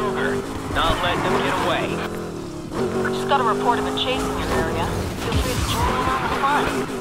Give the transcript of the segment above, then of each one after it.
Cougar. Not letting them get away. Just got a report of a chase in your area. Feel free to join in on the fun.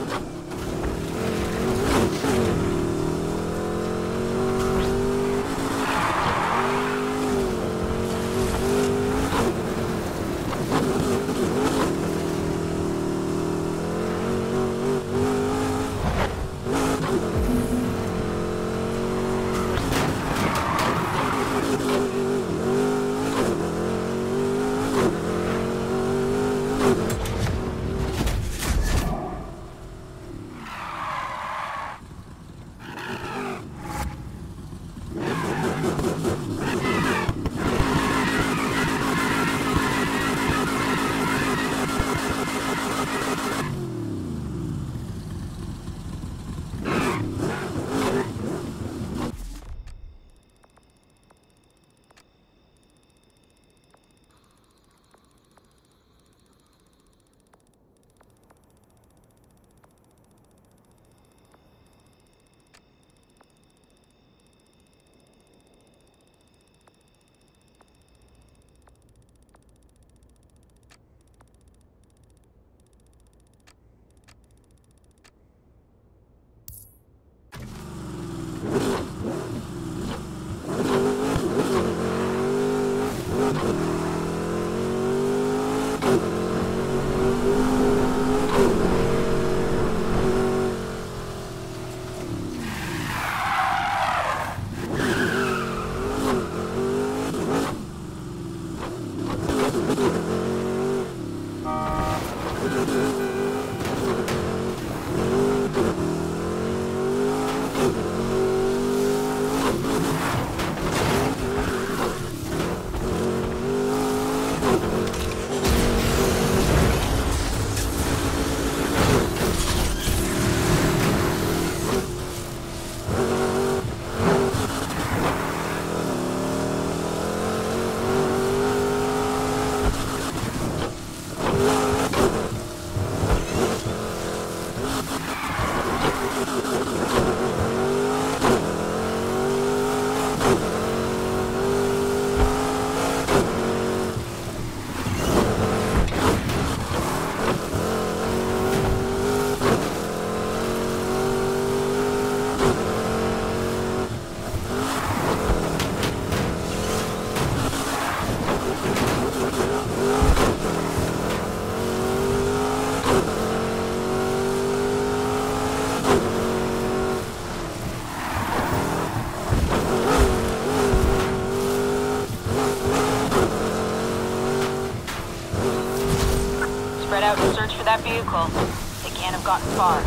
Spread out and search for that vehicle. They can't have gotten far.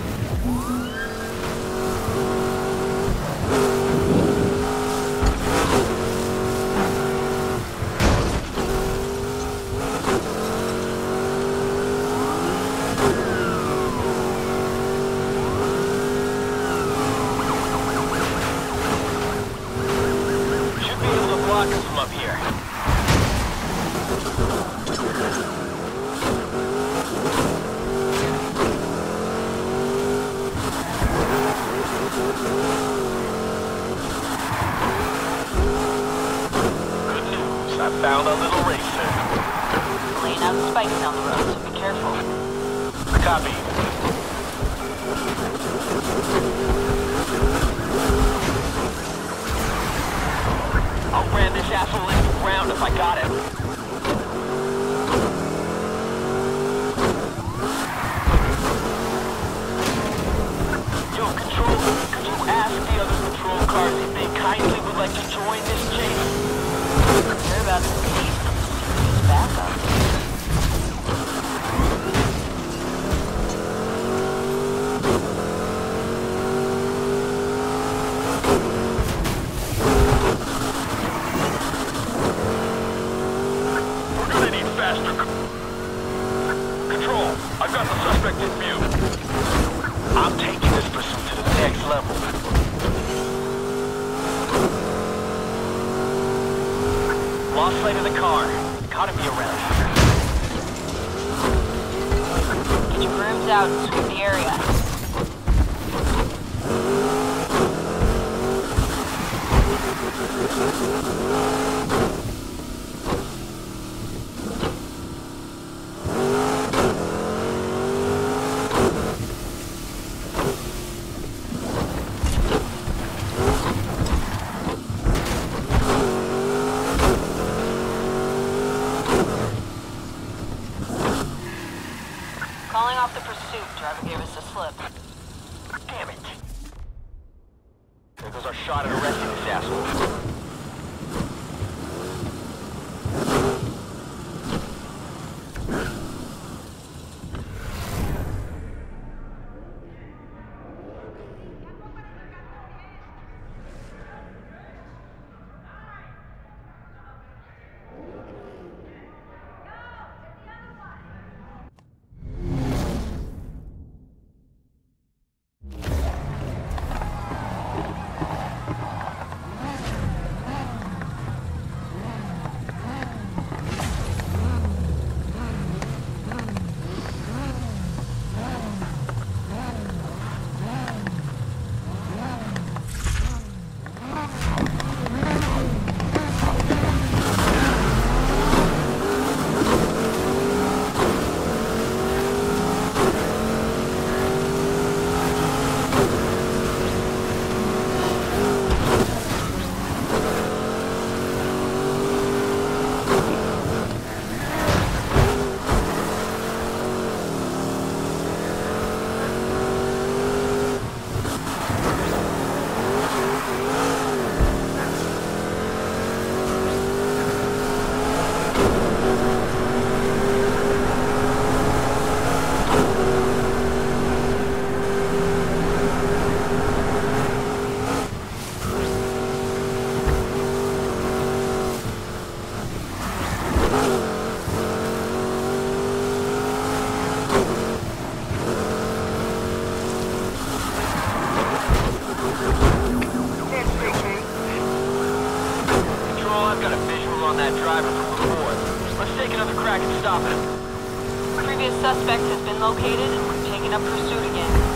Should be able to block us from up here. I found a little racer. Laying out spikes down the road, so be careful. Copy. I'll ram this asshole into the ground if I got it. Yo, Control, could you ask the other patrol cars if they kindly would like to join this chase? They're about to need some serious backup. We're gonna need faster control. I've got the suspect in view. I'm taking this pursuit to the next level. Lost sight of the car. Gotta be around here. Get your brooms out and sweep the area. off the pursuit. Driver gave us a slip. Damn it. There goes our shot at arresting this asshole. Previous suspect has been located and we're taking up pursuit again.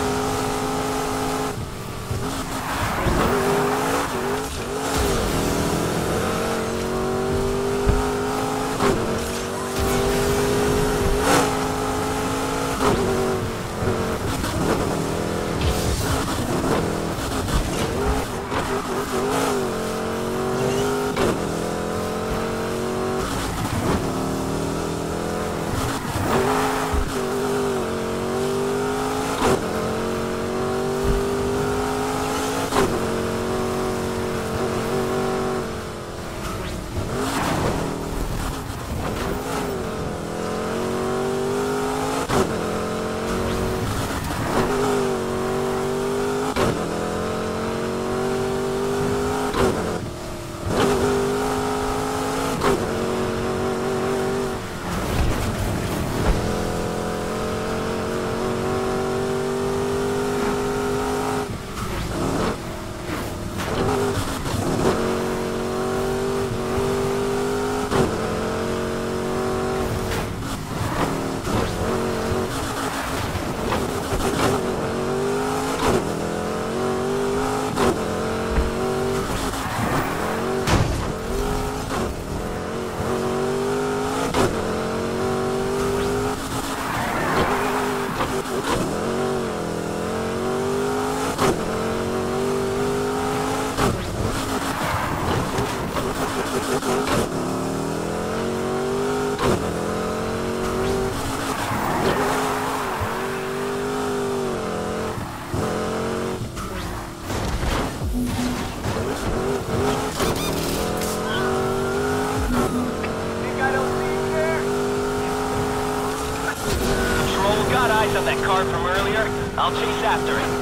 Of that car from earlier, I'll chase after it.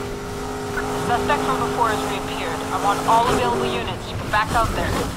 The suspect from before has reappeared. I want all available units. You can back out there.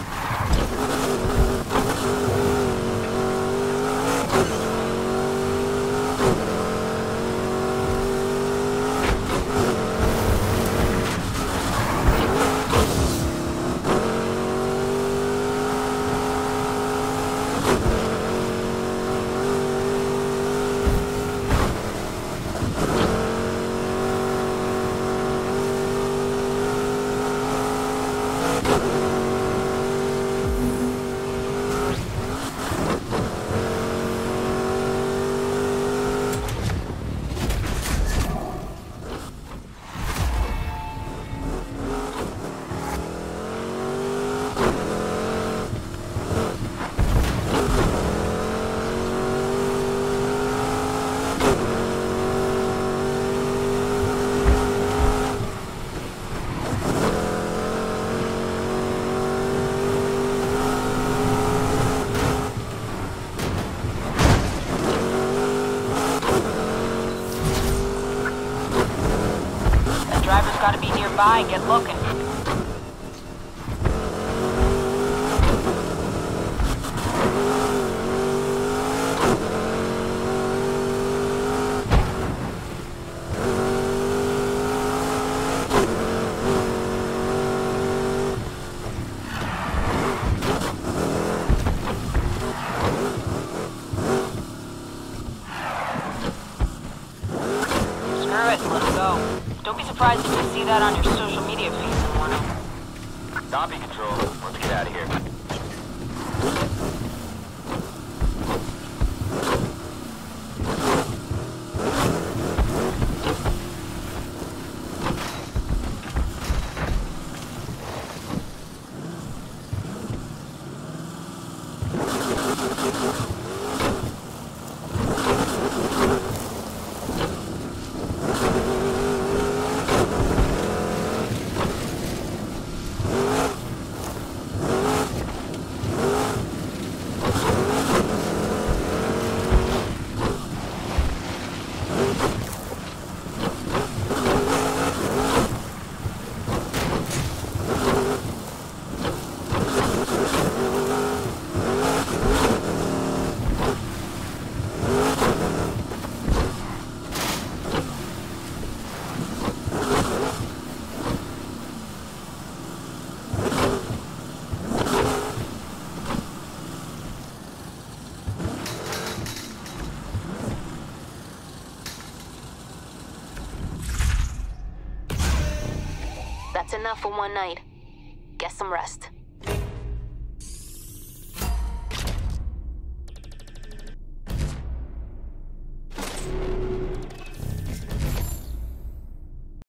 by, get looking. Screw it, let's go. Don't be surprised if you see that on your social media feed in the morning. Copy, Control. Let's get out of here. That's enough for one night. Get some rest.